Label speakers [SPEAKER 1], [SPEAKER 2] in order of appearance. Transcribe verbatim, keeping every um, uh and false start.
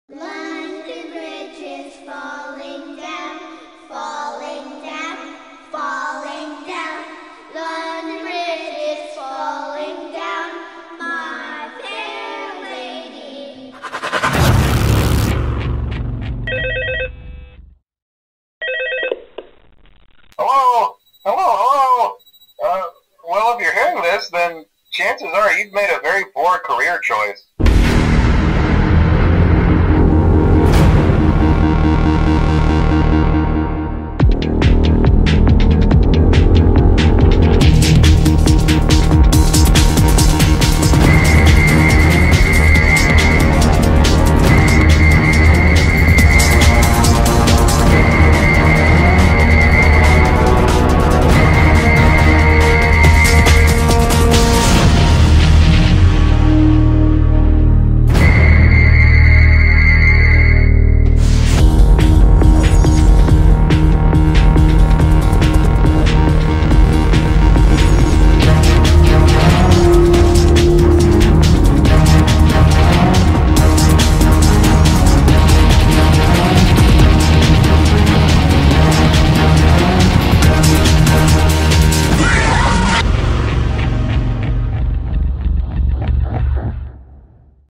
[SPEAKER 1] London Bridge is falling down, falling down, falling down. London Bridge is falling down, my fair lady.
[SPEAKER 2] Hello? Hello, hello? Uh, well, if you're hearing this, then chances are you've made a very poor career choice.